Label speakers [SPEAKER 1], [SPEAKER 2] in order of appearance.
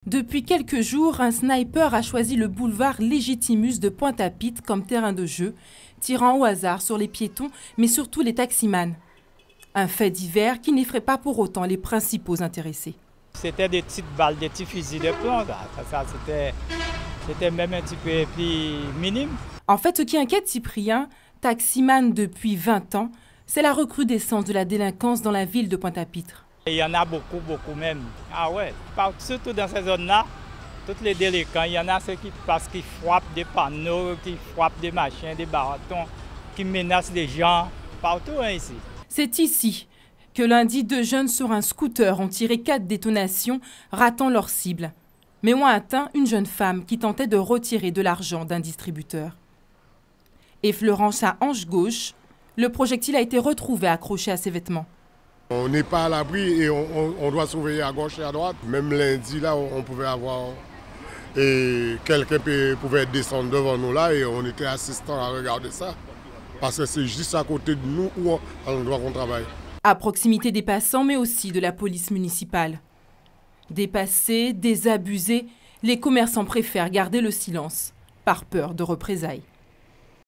[SPEAKER 1] Depuis quelques jours, un sniper a choisi le boulevard Légitimus de Pointe-à-Pitre comme terrain de jeu, tirant au hasard sur les piétons, mais surtout les taximans. Un fait divers qui n'effraie pas pour autant les principaux intéressés.
[SPEAKER 2] C'était des petites balles, des petits fusils de plomb. C'était même un petit peu plus minime.
[SPEAKER 1] En fait, ce qui inquiète Cyprien, taximan depuis 20 ans, c'est la recrudescence de la délinquance dans la ville de Pointe-à-Pitre.
[SPEAKER 2] Il y en a beaucoup même. Ah ouais, surtout dans ces zones-là, tous les délinquants, il y en a ceux qui passent, qui frappent des panneaux, qui frappent des machins, des bâtons, qui menacent les gens, partout ici.
[SPEAKER 1] C'est ici que lundi, 2 jeunes sur un scooter ont tiré 4 détonations, ratant leur cible, mais ont atteint une jeune femme qui tentait de retirer de l'argent d'un distributeur. Effleurant sa hanche gauche, le projectile a été retrouvé accroché à ses vêtements.
[SPEAKER 3] On n'est pas à l'abri et on doit surveiller à gauche et à droite. Même lundi, là, on pouvait avoir... Et quelqu'un pouvait descendre devant nous là et on était assistants à regarder ça. Parce que c'est juste à côté de nous où on doit qu'on travaille.
[SPEAKER 1] À proximité des passants, mais aussi de la police municipale. Dépassés, désabusés, les commerçants préfèrent garder le silence, par peur de représailles.